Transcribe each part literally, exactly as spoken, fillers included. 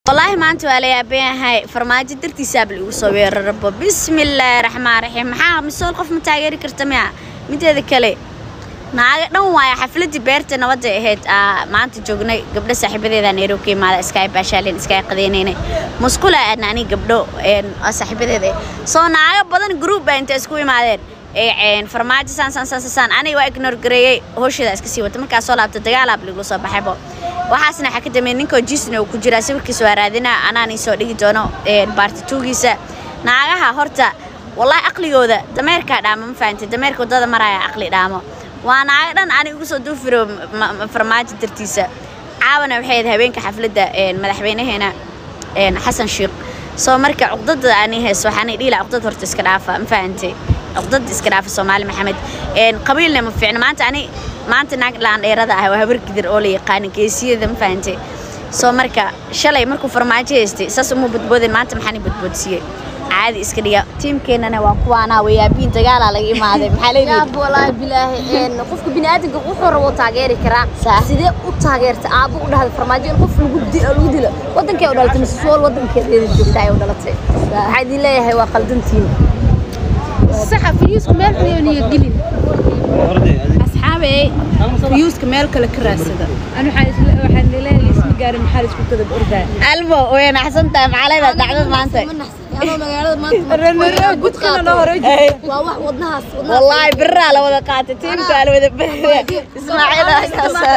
والله ما أنتوا عليا بين هاي فرماجة درتي ساب لي وصوير رب بسم الله الرحمن الرحيم محا مسؤول قف متاجر كرتميع متى ذكلي ناقد نوعي حفلتي بيرت نودي هيت آه ما أنت جوجني قبل صاحبتي ذا نيروكي مع سكاي باشالين سكاي قدينيني مسكولة أناني قبله إن صاحبتي ذا صو ناقد بدن جروب أنت اسكوي معين إيه فرماجة سان سان سان سان أنا وإجنور جري هوش ذا اسكسي وتمك أصلا بتدجال قبل قصة بحبه waxaasna waxa ka dambeeyay ninka jisna uu ku jira sawirkiisa waraadina anaan soo dhigi doono ee baarti tuugiisa naagaha horta wallahi aqligooda dameerka dhaamo ma fahanti dameerka wadada maraya aqli dhaamo waa naag dhan aan ugu soo duufiro farmaajo dartiisa caawana waxay habeenka xafladda ee madaxweynaheena ee Xasan Sheekh soo marka caqdada aan hees waxaan idhiila caqdada horta iska dhaafa ma fahanti caqdada iska dhaafa Soomaali Maxamed ee qabiilna ma fiicna maanta ani maanta naag laan dheerada ah waa habar gidir oo la yaqaan geesiyada ma fahanti soo marka shalay markuu farmaajo heystay saas uma badboodin maanta maxaan badboodsiiyay caadi iska dhiga teamkeenana waa kuwaana wayaabiin dagaal laga imaaday maxaa leeyahay yaa wallahi bilaahi een qofka bini'aadamka wuxuu rabo taageeri karaa sidee u taageerta aabo u dhahay farmaajo in qof lagu lagu dilo wadankay u dhalatay masuul wadankeeda joogtay u dhalatay waxa idin leeyahay waa qaldantiin saxafiyus meel xiyaniyo gelin أصحابي فيوز كمال كلا كراسة أنا حاس واحد ليلة اسمه قاري محل اسمه كذا بأردن ألبو وين أحسن تام علي دعوة ما أنت أنا مقالة ما أنت الرنة بدخل أنا ورجع والله ودناس والله برا لو ذقات تيم قالوا ذا اسماعيل أساسا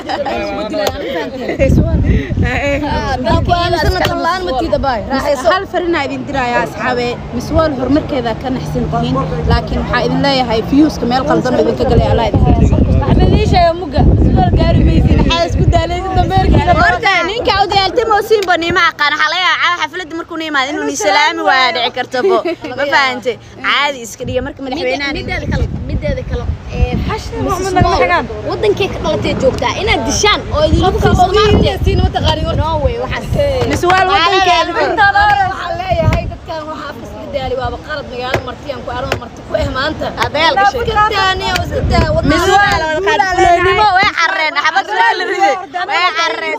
هل فرنا إذا درا يا أصحابي مسؤول هرمر كذا كان حسين قهين لكن حائد الله هاي فيوز كمال قلدنا إذا كقول على أحمد ليش يا مجا مسؤول قاري ميزين حاسس كده لازم تمر كده ورده نينك عودي التموسين بني ما قان حليا على حفلة مركوني ما إنه نسلام وادع كرتبو ما فهمتي عادي إسكرية مرك من حوينا ميدا ذكلا ميدا ذكلا حشنا ودن كيك قلتي جوكتا إنا دشان أو يدي لكم في سمارتي سين وتغاري نووي وحس مسؤول ودن كيك أنت لا حليا هاي كان وحافظ بدالي وابا قرض مقال مرتين كوارو مرتكو إيه ما أنت أبيل كتاني وسكتها مسؤول كان ويحرن حبت لا لريد ويحرن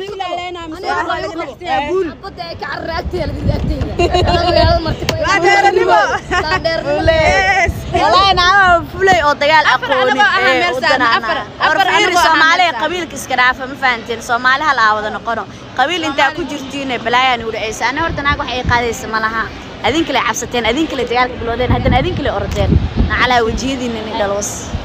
أقول بدي كعرقتي اللي بدي أنا مرتكو لا ديرنيمو لا ديرنيمو والله أنا فلي أو دجال أقولي أفر أفر Soomaali qabiilka iska dhaafa ma fahanteen Soomaali hal aawada noqono qabiil inta ku jirtiin balaayaan u dhaceysay ana horta naag wax ay qaadaysa malaha adin kale cabsateen adin kale dagaalka bilowdeen haddana adin kale ordeen nacala wajiyadiina ni dhalos